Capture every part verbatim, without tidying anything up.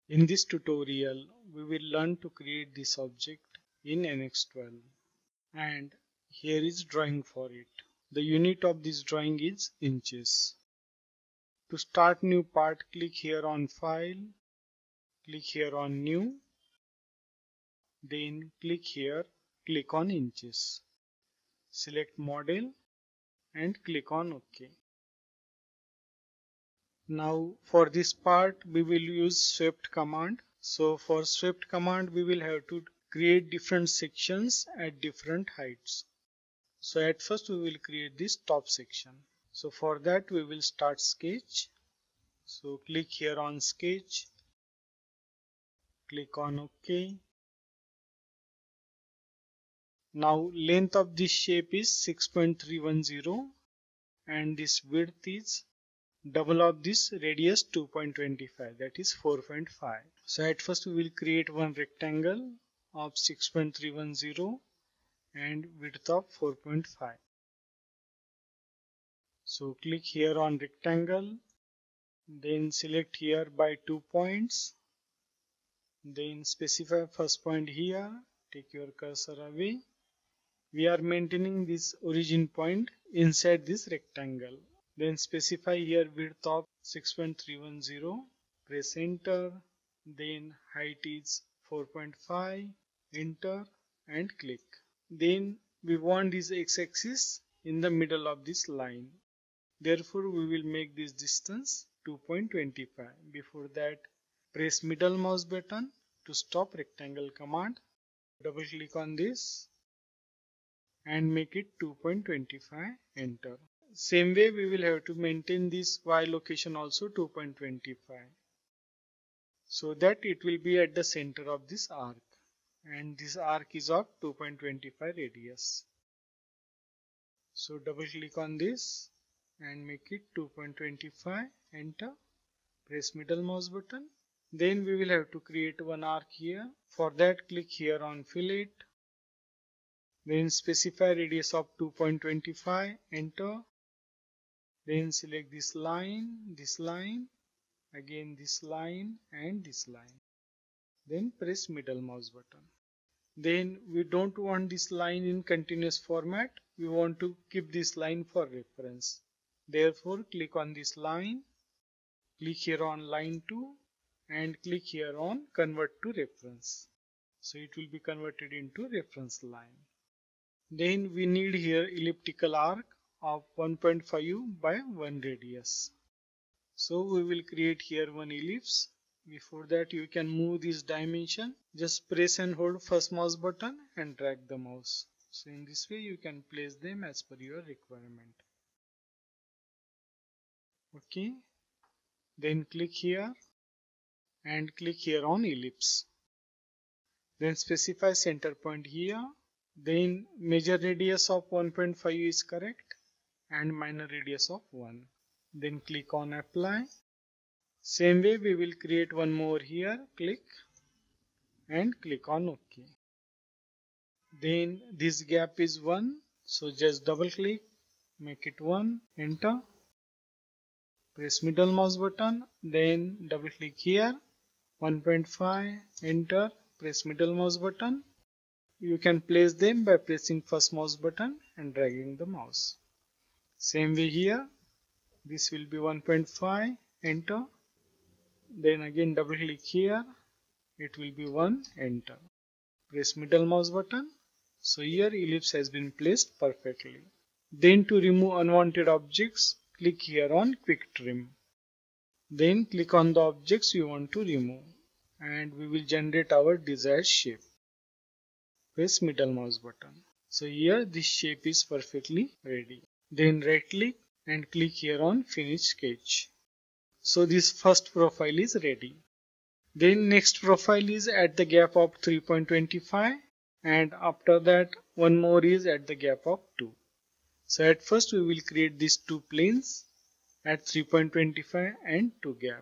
In this tutorial, we will learn to create this object in N X twelve, and here is drawing for it. The unit of this drawing is inches. To start new part, click here on File, click here on New, then click here, click on Inches. Select Model and click on OK. Now for this part we will use swept command. So for swept command we will have to create different sections at different heights. So at first we will create this top section. So for that we will start sketch. So click here on sketch, click on OK. Now length of this shape is six point three one zero and this width is double of this radius two point two five, that is four point five. So at first we will create one rectangle of six point three one zero and width of four point five. So click here on rectangle, then select here by two points, then specify first point here, take your cursor away. We are maintaining this origin point inside this rectangle. Then specify here width of six point three one zero, press enter, then height is four point five, enter and click. Then we want this x-axis in the middle of this line. Therefore we will make this distance two point two five. Before that, press middle mouse button to stop rectangle command. Double click on this and make it two point two five, enter. Same way we will have to maintain this y location also two point two five, so that it will be at the center of this arc, and this arc is of two point two five radius. So double click on this and make it two point two five, enter, press middle mouse button. Then we will have to create one arc here. For that, click here on fillet, then specify radius of two point two five, enter. Then select this line, this line, again this line and this line. Then press middle mouse button. Then we don't want this line in continuous format. We want to keep this line for reference. Therefore click on this line, click here on line two and click here on convert to reference. So it will be converted into reference line. Then we need here elliptical arc of one point five by one radius. So we will create here one ellipse. Before that you can move this dimension. Just press and hold first mouse button and drag the mouse. So in this way you can place them as per your requirement. Okay. Then click here and click here on ellipse. Then specify center point here. Then major radius of one point five is correct and minor radius of one. Then click on apply. Same way we will create one more here. Click and click on OK. Then this gap is one. So just double click, make it one, enter. Press middle mouse button, then double click here, one point five, enter, press middle mouse button. You can place them by pressing first mouse button and dragging the mouse. Same way here, this will be one point five, enter. Then again double click here, it will be one, enter. Press middle mouse button. So here ellipse has been placed perfectly. Then to remove unwanted objects, click here on quick trim. Then click on the objects you want to remove and we will generate our desired shape. Press middle mouse button. So here this shape is perfectly ready. Then right click and click here on finish sketch. So this first profile is ready. Then next profile is at the gap of three point two five and after that one more is at the gap of two. So at first we will create these two planes at three point two five and two gap.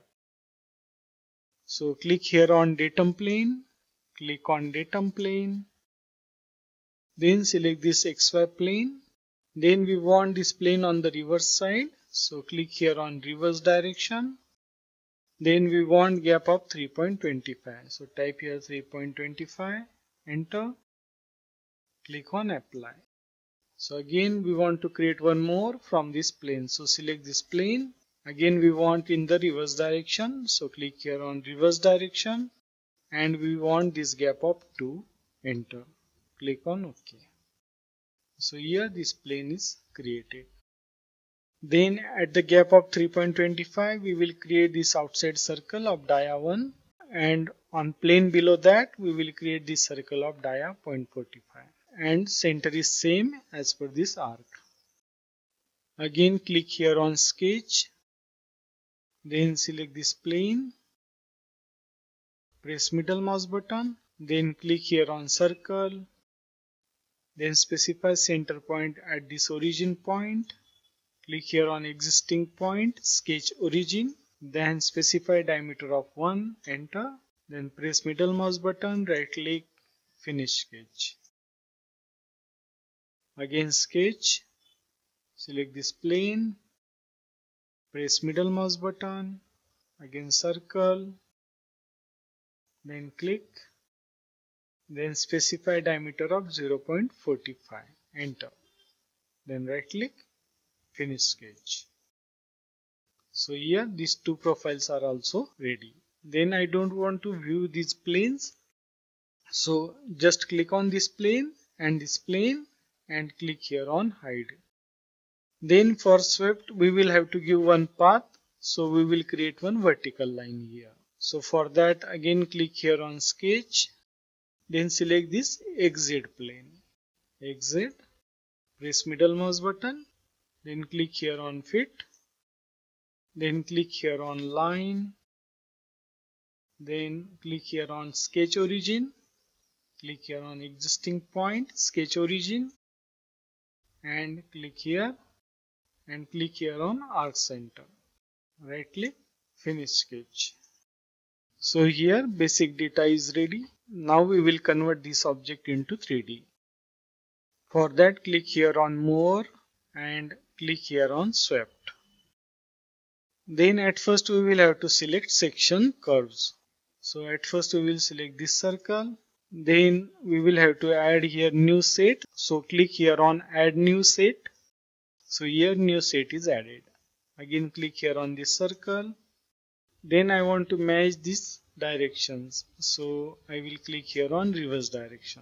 So click here on datum plane, click on datum plane. Then select this X Y plane. Then we want this plane on the reverse side. So click here on reverse direction. Then we want gap of three point two five. So type here three point two five, enter, click on apply. So again we want to create one more from this plane. So select this plane. Again we want in the reverse direction. So click here on reverse direction and we want this gap of two, enter. Click on OK. So here this plane is created. Then at the gap of three point two five we will create this outside circle of dia one, and on plane below that we will create this circle of dia zero point four five, and center is same as per this arc. Again click here on sketch, then select this plane, press middle mouse button, then click here on circle, then specify center point at this origin point. Click here on existing point, sketch origin, then specify diameter of one, enter, then press middle mouse button, right click, finish sketch. Again sketch, select this plane, press middle mouse button, again circle, then click, then specify diameter of zero point four five, enter, then right click, finish sketch. So here these two profiles are also ready. Then I don't want to view these planes, so just click on this plane and this plane and click here on hide. Then for swept we will have to give one path, so we will create one vertical line here. So for that again click here on sketch, then select this exit plane, exit, press middle mouse button, then click here on fit, then click here on line, then click here on sketch origin, click here on existing point, sketch origin, and click here and click here on arc center, right click, finish sketch. So here basic data is ready. Now we will convert this object into three D. For that click here on more and click here on swept. Then at first we will have to select section curves. So at first we will select this circle. Then we will have to add here new set. So click here on add new set. So here new set is added. Again click here on this circle. Then I want to match these directions. So I will click here on reverse direction.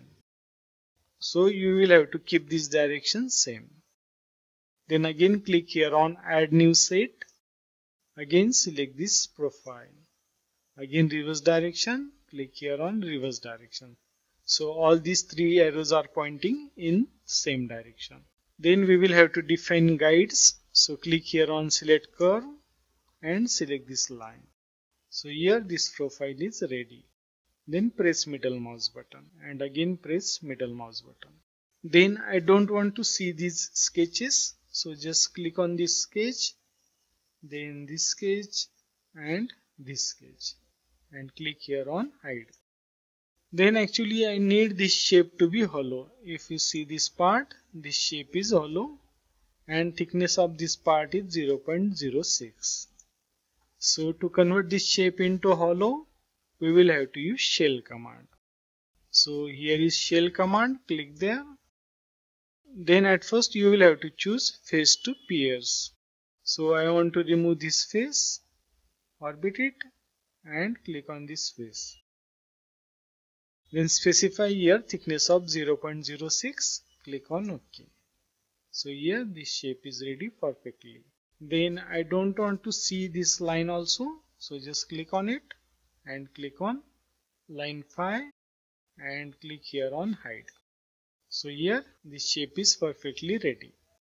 So you will have to keep this direction same. Then again click here on add new set. Again select this profile. Again reverse direction, click here on reverse direction. So all these three arrows are pointing in same direction. Then we will have to define guides. So click here on select curve and select this line. So here this profile is ready. Then press middle mouse button and again press middle mouse button. Then I don't want to see these sketches. So just click on this sketch, then this sketch and this sketch, and click here on hide. Then actually I need this shape to be hollow. If you see this part, this shape is hollow and thickness of this part is zero point zero six. So to convert this shape into hollow, we will have to use shell command. So here is shell command, click there. Then at first you will have to choose face to pierce. So I want to remove this face, orbit it and click on this face. Then specify here thickness of zero point zero six, click on OK. So here this shape is ready perfectly. Then I don't want to see this line also, so just click on it and click on line five and click here on hide. So here this shape is perfectly ready.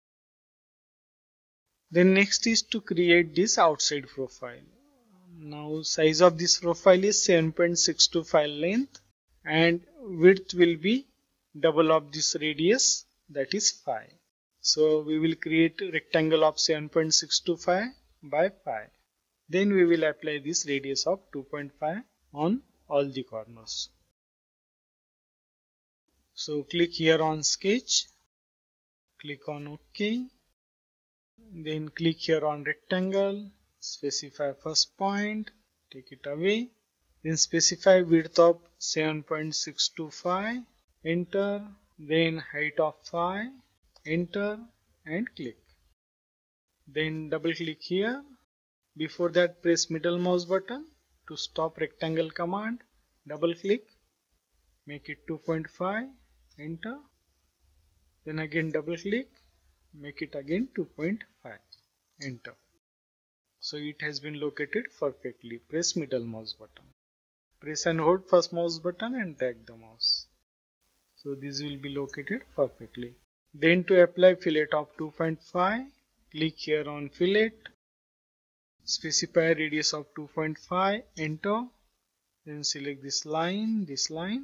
Then next is to create this outside profile. Now size of this profile is seven point six two five length and width will be double of this radius, that is five. So we will create a rectangle of seven point six two five by five. Then we will apply this radius of two point five on all the corners. So click here on sketch, click on OK, then click here on rectangle, specify first point, take it away. Then specify width of seven point six two five, enter, then height of five, enter and click. Then double click here. Before that, press middle mouse button to stop rectangle command. Double click, make it two point five, enter. Then again double click, make it again two point five, enter. So it has been located perfectly. Press middle mouse button. Press and hold first mouse button and drag the mouse. So this will be located perfectly. Then to apply fillet of two point five, click here on fillet. Specify radius of two point five, enter. Then select this line, this line,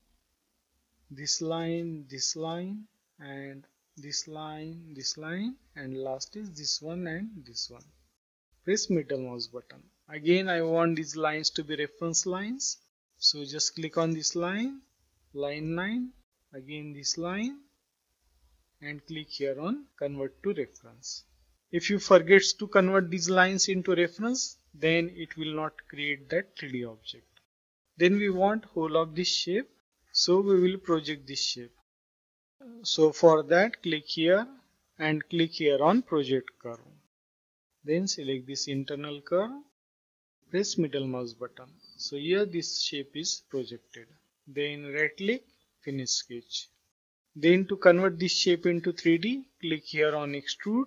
this line, this line, and this line, this line, and last is this one and this one. Press middle mouse button. Again, I want these lines to be reference lines. So just click on this line, line nine, again this line, and click here on convert to reference. If you forget to convert these lines into reference, then it will not create that three D object. Then we want whole of this shape, so we will project this shape. So for that, click here and click here on project curve. Then select this internal curve, press middle mouse button. So here this shape is projected. Then right click, finish sketch. Then to convert this shape into three D, click here on extrude.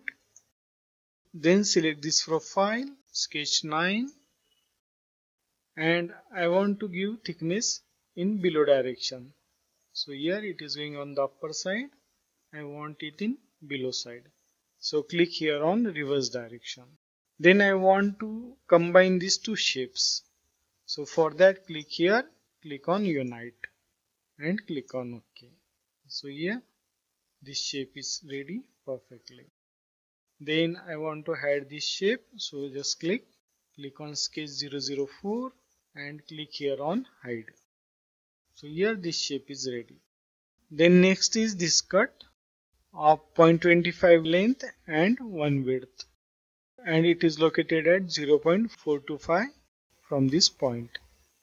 Then select this profile, sketch nine, and I want to give thickness in below direction. So here it is going on the upper side, I want it in below side. So click here on reverse direction. Then I want to combine these two shapes. So for that, click here, click on unite and click on OK. So here this shape is ready perfectly. Then I want to hide this shape, so just click, click on sketch zero zero four and click here on hide. So here this shape is ready. Then next is this cut of zero point two five length and one width, and it is located at zero point four two five from this point.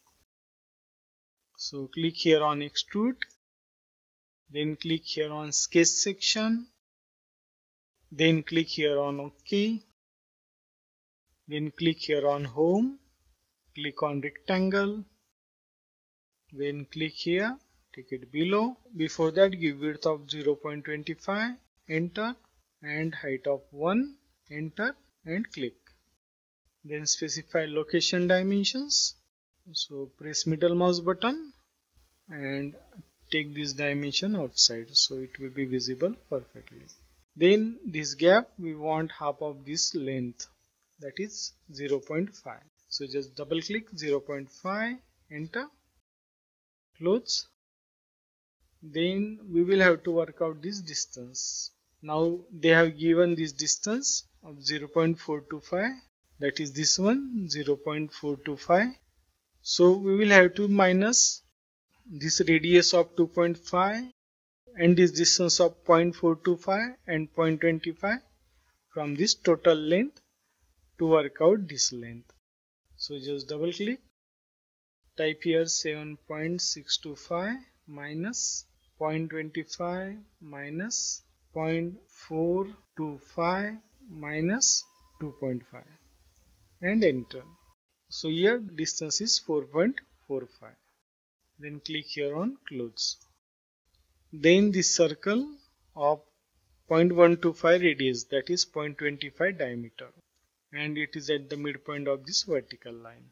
So click here on extrude, then click here on sketch section, then click here on OK, then click here on home, click on rectangle, then click here, take it below. Before that, give width of zero point two five, enter, and height of one, enter and click. Then specify location dimensions. So press middle mouse button and take this dimension outside, so it will be visible perfectly. Then this gap, we want half of this length, that is zero point five. So just double click zero point five, enter, close. Then we will have to work out this distance. Now they have given this distance of zero point four two five, that is this one, zero point four two five. So we will have to minus this radius of two point five and this distance of zero point four two five and zero point two five from this total length to work out this length. So just double click, type here seven point six two five minus zero point two five minus zero point four two five minus two point five and enter. So here distance is four point four five. Then click here on close. Then this circle of zero point one two five radius, that is zero point two five diameter, and it is at the midpoint of this vertical line.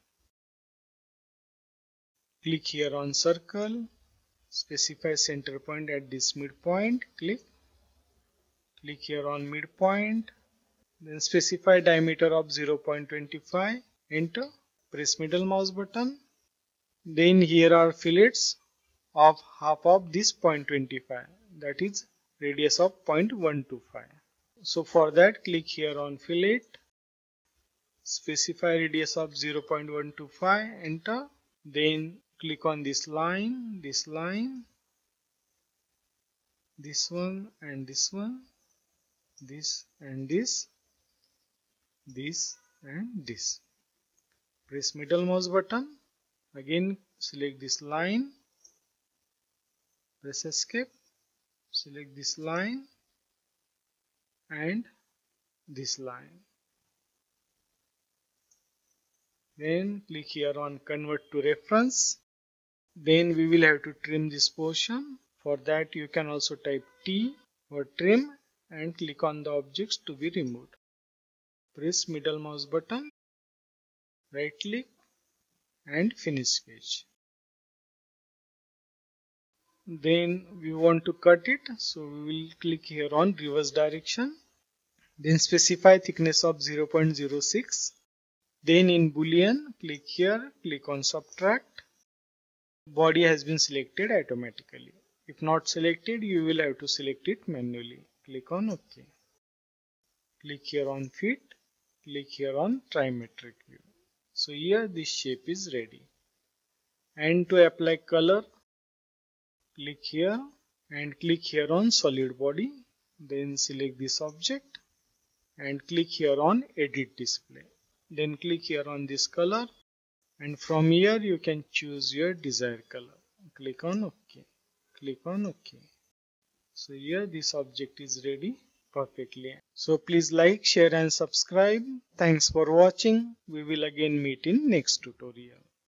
Click here on circle, specify center point at this midpoint, click. Click here on midpoint, then specify diameter of zero point two five, enter, press middle mouse button. Then here are fillets of half of this zero point two five, that is radius of zero point one two five. So for that, click here on fillet, specify radius of zero point one two five, enter, then click on this line, this line, this one and this one, this and this, this and this. Press middle mouse button. Again select this line. Press escape. Select this line and this line. Then click here on convert to reference. Then we will have to trim this portion. For that you can also type T or trim and click on the objects to be removed. Press middle mouse button, right click and finish sketch. Then we want to cut it, so we will click here on reverse direction. Then specify thickness of zero point zero six. Then in boolean, click here, click on subtract. Body has been selected automatically. If not selected, you will have to select it manually. Click on OK. Click here on fit. Click here on trimetric view. So here this shape is ready. And to apply color, click here and click here on solid body. Then select this object and click here on edit display. Then click here on this color and from here you can choose your desired color. Click on OK. Click on OK. So here this object is ready perfectly. So please like, share and subscribe. Thanks for watching. We will again meet in next tutorial.